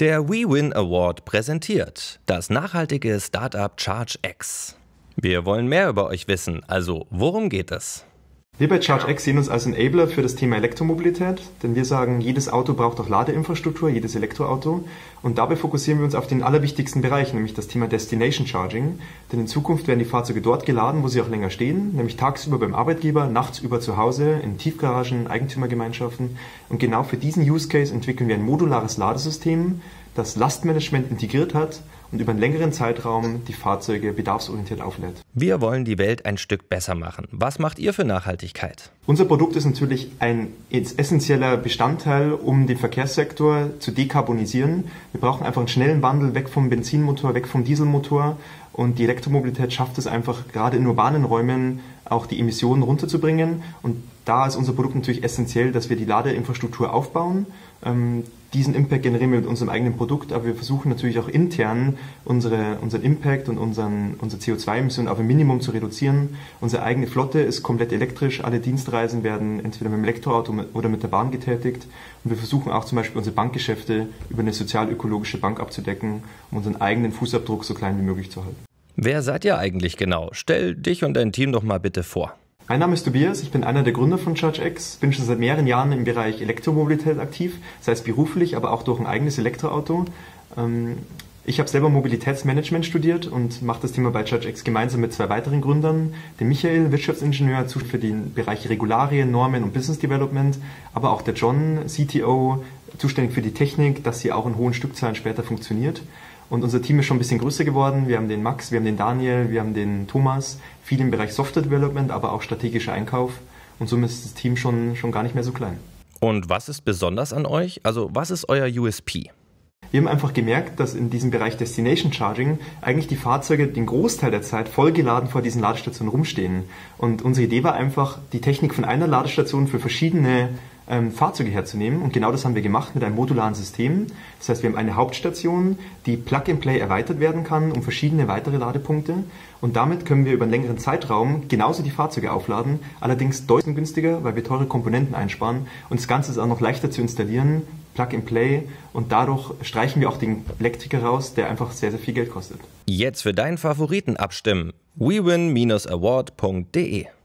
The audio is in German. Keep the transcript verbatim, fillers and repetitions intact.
Der WeWin Award präsentiert das nachhaltige Startup ChargeX. Wir wollen mehr über euch wissen, also worum geht es? Wir bei ChargeX sehen uns als Enabler für das Thema Elektromobilität, denn wir sagen, jedes Auto braucht auch Ladeinfrastruktur, jedes Elektroauto. Und dabei fokussieren wir uns auf den allerwichtigsten Bereich, nämlich das Thema Destination Charging. Denn in Zukunft werden die Fahrzeuge dort geladen, wo sie auch länger stehen, nämlich tagsüber beim Arbeitgeber, nachts über zu Hause, in Tiefgaragen, Eigentümergemeinschaften. Und genau für diesen Use Case entwickeln wir ein modulares Ladesystem, das Lastmanagement integriert hat und über einen längeren Zeitraum die Fahrzeuge bedarfsorientiert auflädt. Wir wollen die Welt ein Stück besser machen. Was macht ihr für Nachhaltigkeit? Unser Produkt ist natürlich ein essentieller Bestandteil, um den Verkehrssektor zu dekarbonisieren. Wir brauchen einfach einen schnellen Wandel weg vom Benzinmotor, weg vom Dieselmotor. Und die Elektromobilität schafft es einfach, gerade in urbanen Räumen auch die Emissionen runterzubringen. Und da ist unser Produkt natürlich essentiell, dass wir die Ladeinfrastruktur aufbauen. Ähm, diesen Impact generieren wir mit unserem eigenen Produkt, aber wir versuchen natürlich auch intern unsere, unseren Impact und unseren, unsere C O zwei Emissionen auf ein Minimum zu reduzieren. Unsere eigene Flotte ist komplett elektrisch. Alle Dienstreisen werden entweder mit dem Elektroauto oder mit der Bahn getätigt. Und wir versuchen auch zum Beispiel unsere Bankgeschäfte über eine sozial-ökologische Bank abzudecken, um unseren eigenen Fußabdruck so klein wie möglich zu halten. Wer seid ihr eigentlich genau? Stell dich und dein Team doch mal bitte vor. Mein Name ist Tobias, ich bin einer der Gründer von ChargeX, bin schon seit mehreren Jahren im Bereich Elektromobilität aktiv, sei es beruflich, aber auch durch ein eigenes Elektroauto. Ich habe selber Mobilitätsmanagement studiert und mache das Thema bei ChargeX gemeinsam mit zwei weiteren Gründern, dem Michael, Wirtschaftsingenieur, zuständig für den Bereich Regularien, Normen und Business Development, aber auch der John, C T O, zuständig für die Technik, dass sie auch in hohen Stückzahlen später funktioniert. Und unser Team ist schon ein bisschen größer geworden. Wir haben den Max, wir haben den Daniel, wir haben den Thomas, viel im Bereich Software Development, aber auch strategischer Einkauf. Und somit ist das Team schon, schon gar nicht mehr so klein. Und was ist besonders an euch? Also was ist euer U S P? Wir haben einfach gemerkt, dass in diesem Bereich Destination Charging eigentlich die Fahrzeuge den Großteil der Zeit vollgeladen vor diesen Ladestationen rumstehen. Und unsere Idee war einfach, die Technik von einer Ladestation für verschiedene ähm, Fahrzeuge herzunehmen. Und genau das haben wir gemacht mit einem modularen System. Das heißt, wir haben eine Hauptstation, die Plug-and-Play erweitert werden kann um verschiedene weitere Ladepunkte. Und damit können wir über einen längeren Zeitraum genauso die Fahrzeuge aufladen, allerdings deutlich günstiger, weil wir teure Komponenten einsparen. Und das Ganze ist auch noch leichter zu installieren, Plug-and-Play, und dadurch streichen wir auch den Elektriker raus, der einfach sehr, sehr viel Geld kostet. Jetzt für deinen Favoriten abstimmen. we win Award punkt de